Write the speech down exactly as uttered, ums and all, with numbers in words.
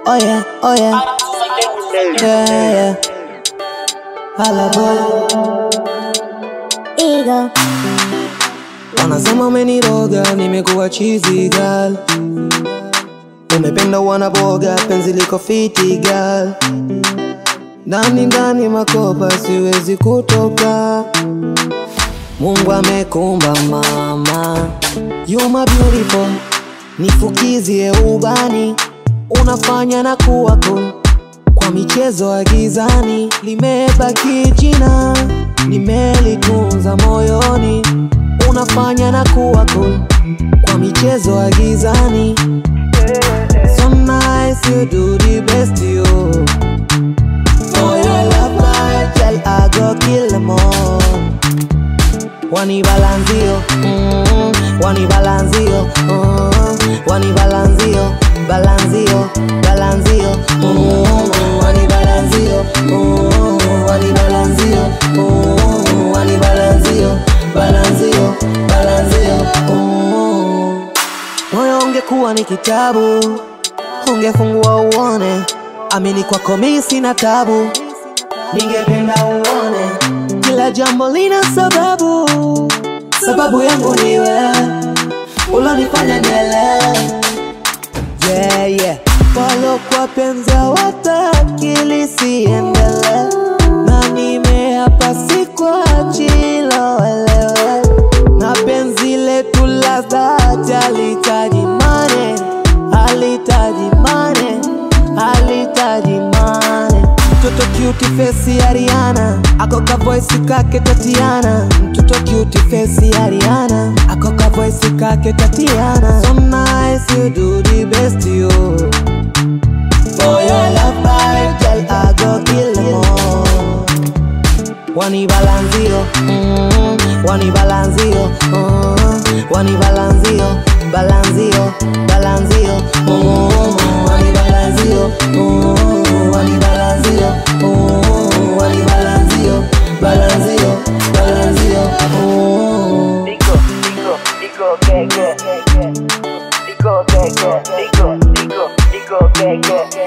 oh yeah, oh yeah, yeah, yeah. Hala boy, Ego. wanasema umeniroga, nimekuwa cheesy girl. Umependa wanaboga, penzi liko fiti girl. Ndani ndani makopa, siwezi kutoka. Mungu amekumba mama, you my beautiful. Nifukizie ubani, unafanya na kuwa cool. Kwa michezo ya gizani, limebaki jina, nimelitunza moyoni. Unafanya na kuwa cool. Kwa michezo ya gizani, so nice, you do the best you. For your love my girl, I go kill them all. Wani balanzio, mm, wani balanzio, mm, wani balanzio, balanzio, balanzio, mm, wani balanzio, mm, wani balanzio, mm, wani balanzio, balanzio, balanzio, mm. Moyo ungekuwa ni kitabu, ungefungua uone. Amini kwako mimi sina tabu, ningependa uone. Kila jambo lina sababu, sababu yangu ni wewe, ulonifanya nielewe. Yeah, yeah. Palo kwa penzi hawataki lisiendelee, na nimeapa sikuachi loelewe. Na penzi letu la dhati halihitaji money, halihitaji money, halihitaji money. Mtoto cute face ya Rihanna, ako ka voice kake Tatiana. Mtoto cute face ya Rihanna, ako ka voice kake Tatiana. So nice, you do the best you. For your love my girl, I go kill them all. Wani balanzio, mm, wani balanzio, mm, wani balanzio, balanzio, balanzio, mm, wani balanzio, mm, wani balanzio, mm, wani balanzio, balanzio, balanzio, mm. Digo, digo, digo, que, que, que, digo, que, que, digo, digo, digo, que, que.